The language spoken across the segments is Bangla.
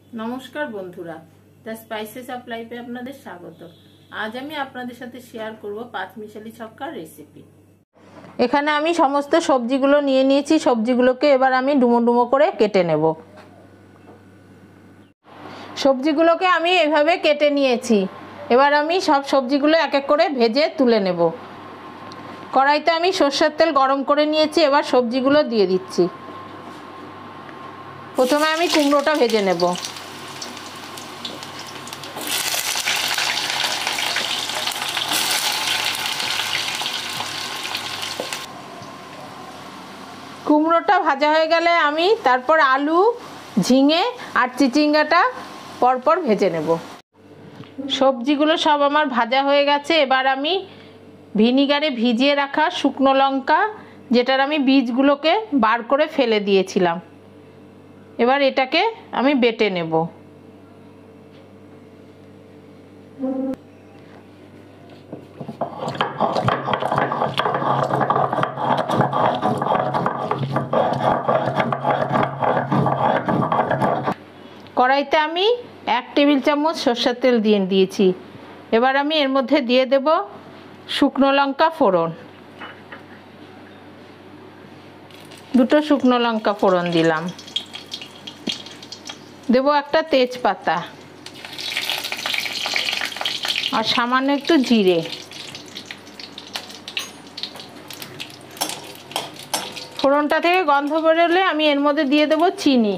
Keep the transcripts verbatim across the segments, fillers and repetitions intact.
नमस्कार बंधुरा द स्पाइसेस अफ लाइफे आपनादेर स्वागत। आज आमी आपनादेर साथे शेयर करब पाँचमिशाली छक्कार रेसिपि। एखाने आमी समस्त सब्जीगुलो निये नियेछि। सब्जीगुलोके एबार आमी डुमो डुमो करे केटे नेब। सब्जीगुलोके आमी एइभाবে केटे नियेछि। एबार आमी सब सब्जीगुलो एक एक करे भेजे तुले नेब। कड़ाइते आमी सर्षेर तेल गरम करे नियेछि। एबार सब्जीगुलो दिये दिচ্ছি। प्रथमे आमी कुमड़ोटा भेजे नेब। कुमड़ोटा भाजा हो गेले आमी तारपर आलू झिंगे और चिचिंगाटा परपर भेजे नेब। सब्जीगुलो सब आमार भाजा हो गेছে। एबार आमी ভিনিগারে ভিজিয়ে রাখা শুকনো লঙ্কা যেটার আমি বীজগুলোকে বার করে ফেলে দিয়েছিলাম, এবার এটাকে আমি বেটে নেব। কড়াইতে আমি এক টেবিল চামচ সরষের তেল দিয়ে দিয়েছি। এবার আমি এর মধ্যে দিয়ে দেব শুকনো লঙ্কা ফোড়ন। দুটো শুকনো লঙ্কা ফোড়ন দিলাম। দেব একটা তেজপাতা আর সামান্য একটু জিরে। ফোড়নটা থেকে গন্ধ বেরোলে আমি এর মধ্যে দিয়ে দেব চিনি।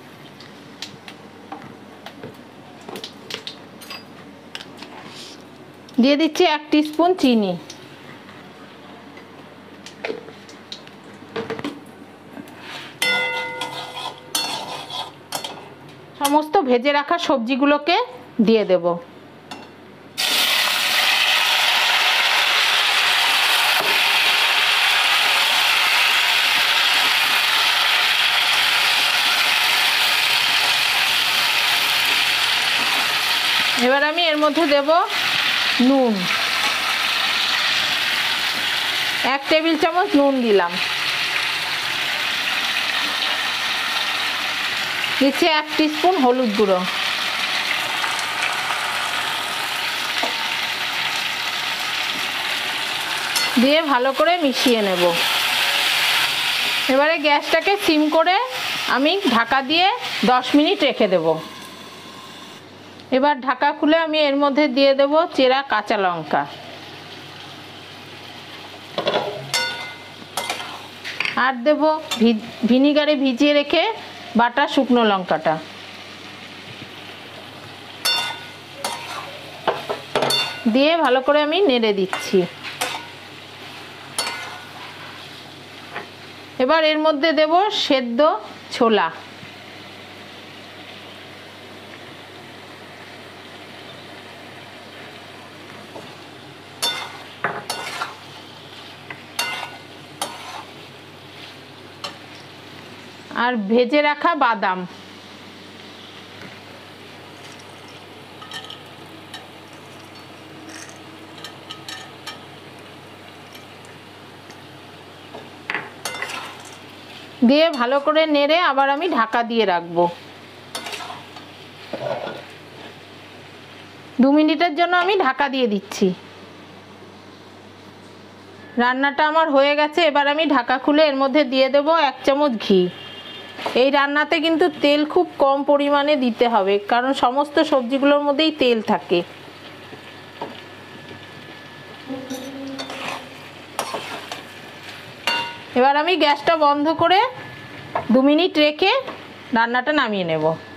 দিয়ে দিচ্ছি এক টিস্পুন চিনি। সমস্ত ভেজে রাখা সবজিগুলোকে দিয়ে দেব। এবার আমি এর মধ্যে দেব নুন। এক টেবিল চামচ নুন দিলাম। দিচ্ছি এক টিস্পুন হলুদ গুঁড়ো। দিয়ে ভালো করে মিশিয়ে নেব। এবারে গ্যাসটাকে সিম করে আমি ঢাকা দিয়ে দশ মিনিট রেখে দেব। এবার ঢাকা খুলে আমি এর মধ্যে দিয়ে দেব চেরা কাঁচা লঙ্কা আর দেব ভিনিগারে ভিজিয়ে রেখে বাটা শুকনো লঙ্কাটা। দিয়ে ভালো করে আমি নেড়ে দিচ্ছি। এবার এর মধ্যে দেব সেদ্ধ ছোলা। আর ভেজে রাখা বাদাম। দিয়ে ভালো করে নেড়ে আবার আমি ঢাকা দিয়ে রাখবো। দু মিনিটের জন্য আমি ঢাকা দিয়ে দিচ্ছি। রান্নাটা আমার হয়ে গেছে। এবার আমি ঢাকা খুলে এর মধ্যে দিয়ে দেব এক চামচ ঘি। এই রান্নাতে কিন্তু তেল খুব কম পরিমাণে দিতে হবে, কারণ সমস্ত সবজিগুলোর মধ্যেই তেল থাকে। এবার আমি গ্যাসটা বন্ধ করে দু মিনিট রেখে রান্নাটা নামিয়ে নেব।